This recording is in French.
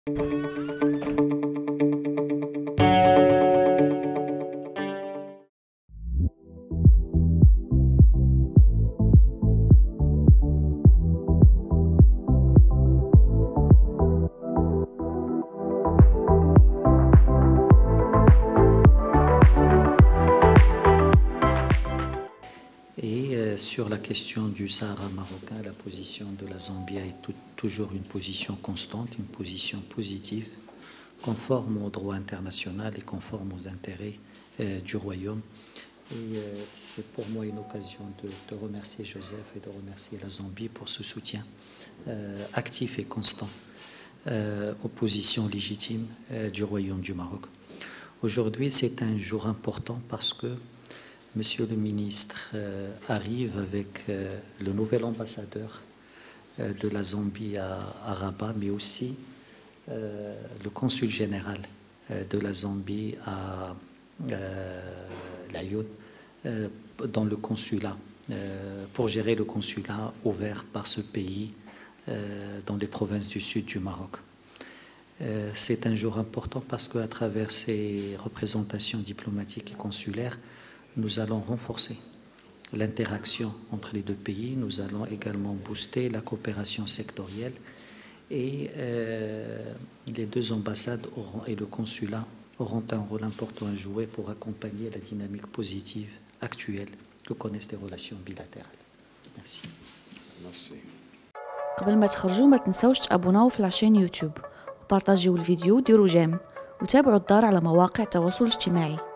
Sur la question du Sahara marocain, la position de la Zambie est toujours une position constante, une position positive, conforme au droit international et conforme aux intérêts du Royaume. Et c'est pour moi une occasion de remercier Joseph et de remercier la Zambie pour ce soutien actif et constant aux positions légitimes du Royaume du Maroc. Aujourd'hui, c'est un jour important parce que Monsieur le ministre arrive avec le nouvel ambassadeur de la Zambie à Rabat, mais aussi le consul général de la Zambie à Laayoune, dans le consulat, pour gérer le consulat ouvert par ce pays dans les provinces du sud du Maroc. C'est un jour important parce qu'à travers ces représentations diplomatiques et consulaires, nous allons renforcer l'interaction entre les deux pays. Nous allons également booster la coopération sectorielle et les deux ambassades et le consulat auront un rôle important à jouer pour accompagner la dynamique positive actuelle que connaissent les relations bilatérales. Merci. Merci. قبل ما تخرجوا ما تنسوش تابوناو في العشان يوتيوب وبارطاجيو الفيديو وديروا جيم وتابعوا الدار على مواقع التواصل الاجتماعي.